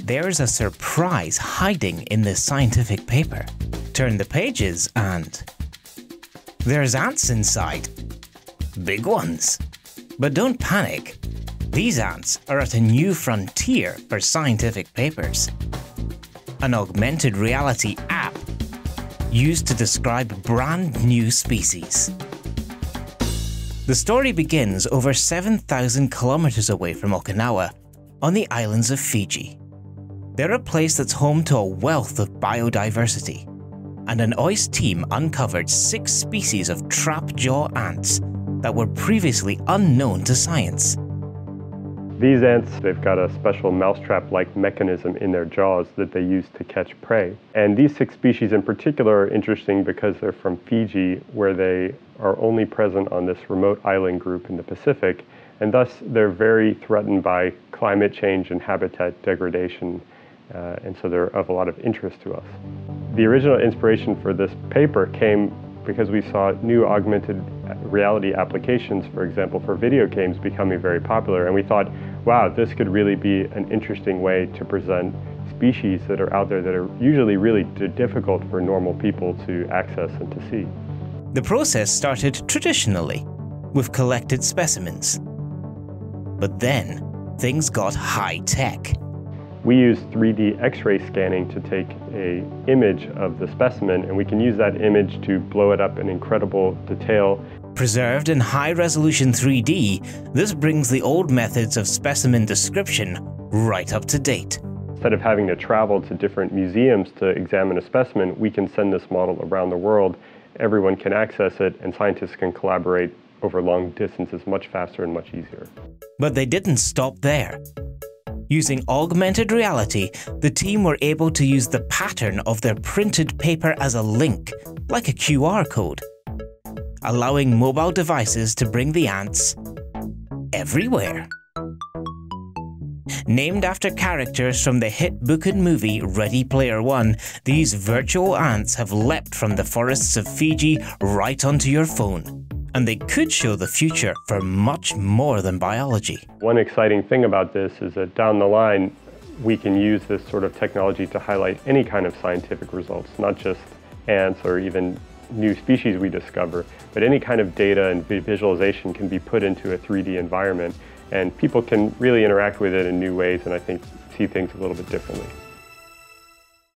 there's a surprise hiding in this scientific paper. Turn the pages and there's ants inside. Big ones. But don't panic. These ants are at a new frontier for scientific papers. An augmented reality app used to describe brand new species. The story begins over 7,000 kilometers away from Okinawa, on the islands of Fiji. They're a place that's home to a wealth of biodiversity, and an OIST team uncovered 6 species of trap-jaw ants that were previously unknown to science. These ants, they've got a special mousetrap-like mechanism in their jaws that they use to catch prey. And these 6 species in particular are interesting because they're from Fiji, where they are only present on this remote island group in the Pacific, and thus they're very threatened by climate change and habitat degradation, and so they're of a lot of interest to us. The original inspiration for this paper came because we saw new augmented reality applications, for example, for video games becoming very popular, and we thought, wow, this could really be an interesting way to present species that are out there that are usually really difficult for normal people to access and to see. The process started traditionally, with collected specimens. But then, things got high-tech. We use 3D X-ray scanning to take an image of the specimen, and we can use that image to blow it up in incredible detail. Preserved in high-resolution 3D, this brings the old methods of specimen description right up to date. Instead of having to travel to different museums to examine a specimen, we can send this model around the world. Everyone can access it, and scientists can collaborate over long distances much faster and much easier. But they didn't stop there. Using augmented reality, the team were able to use the pattern of their printed paper as a link, like a QR code, allowing mobile devices to bring the ants everywhere. Named after characters from the hit book and movie Ready Player One, these virtual ants have leapt from the forests of Fiji right onto your phone. And they could show the future for much more than biology. One exciting thing about this is that down the line, we can use this sort of technology to highlight any kind of scientific results, not just ants or even new species we discover, but any kind of data and visualization can be put into a 3D environment, and people can really interact with it in new ways and I think see things a little bit differently.